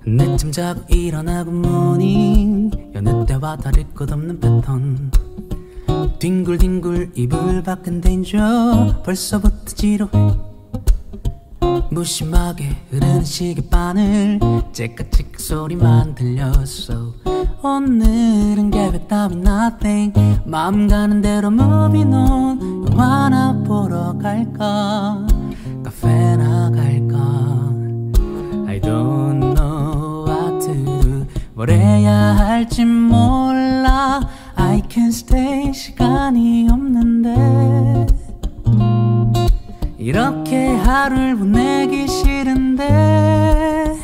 늦잠 자고 일어나 굿모닝. 여느 때와 다를 것 없는 패턴. 뒹굴뒹굴 이불 밖은 danger. 벌써부터 지루해. 무심하게 흐르는 시계바늘 째깍째깍 소리만 들렸어. 오늘은 계획 따윈 nothing. 마음 가는 대로 moving on. 영화나 보러 갈까, 카페나 갈까. I don't know what to do. 뭘 해야 할지 몰라. I can't stay. 시간이 없는데 이렇게 하루를 보내기 싫은데.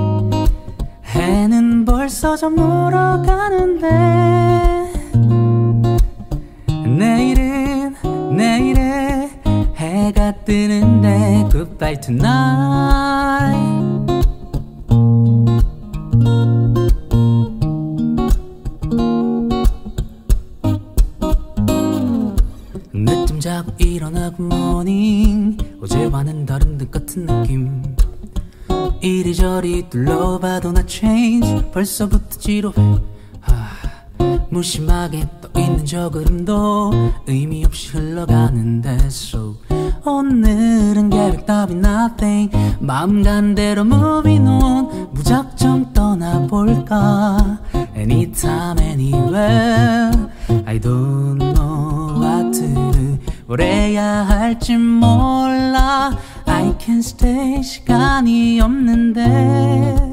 해는 벌써 저물어 가는데. 내일에 해가 뜨는데. Goodbye tonight. 늦잠 자고 일어나 굿모닝. 어제와는 다른 듯 같은 느낌. 이리저리 둘러봐도 not change. 벌써부터 지루해. 무심하게 떠있는 저 그림도 의미 없이 흘러가는데. So 오늘은 계획 따윈 nothing. 마음 가는 대로 moving on. 무작정 떠나볼까. Anytime anywhere. I don't know what to do. 뭘 해야 할지 몰라. I can't stay. 시간이 없는데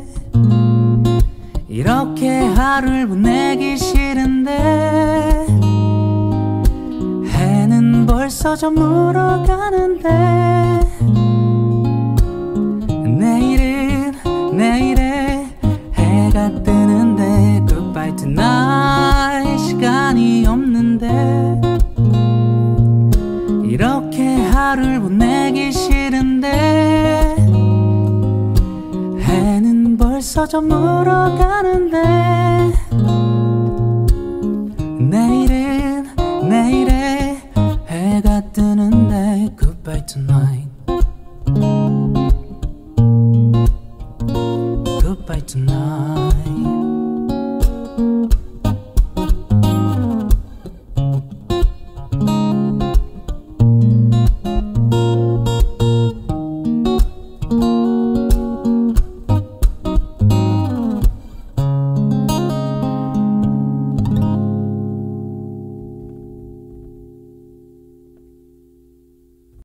이렇게 하루를 보내기 싫은데. 해는 벌써 저물어 가는데. 내일에 해가 뜨는데. Goodbye tonight. 시간이 없는데 이렇게 하루를 보내기 싫은데. 해는 벌써 저물어 가는데. 내일에 해가 뜨는데. Goodbye tonight. Goodbye tonight.